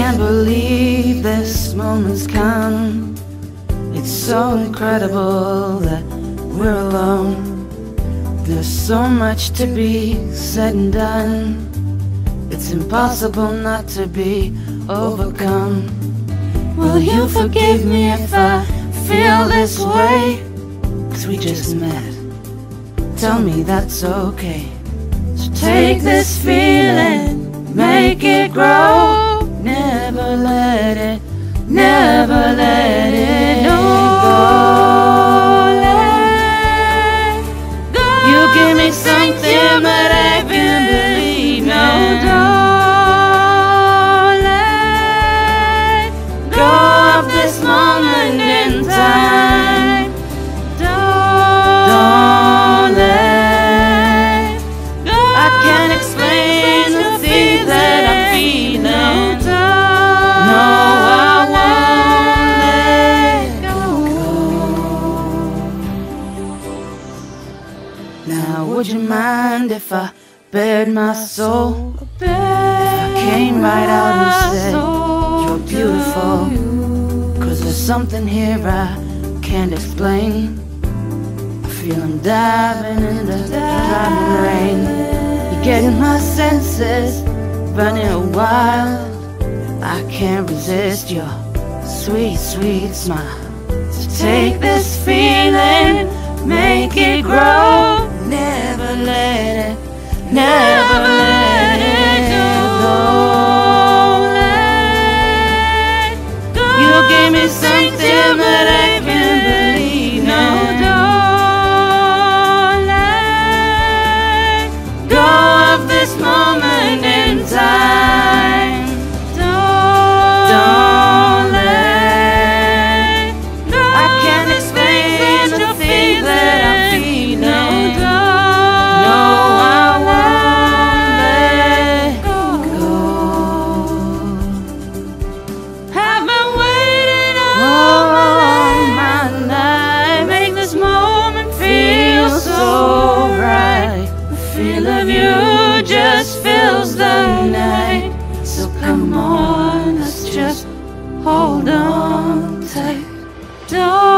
can't believe this moment's come. It's so incredible that we're alone. There's so much to be said and done. It's impossible not to be overcome. Will you forgive me if I feel this way? 'Cause we just met. Tell me that's okay. So take this feeling, make it grow. Never let it go. Let go. You give me something but I can't believe it. Don't let go of this moment in time. Don't let go. I can't explain the things that I'm feeling. No, I won't let go. Now would you mind if I bared my soul? If I came right out and said you're beautiful? 'Cause there's something here I can't explain. I feel I'm diving in the driving rain. You're getting my senses running wild. I can't resist your sweet, sweet smile. So take this feeling, make it grow. Never let it go. Let go. You gave me something but I can't believe it. Don't let go of this moment in time. Don't let go. I can't explain the things that I'm feeling. No, I won't let go. I've been waiting all my life. Make this moment feel so right. The feel of you just fills the night. So come on, let's just hold on tight. Don't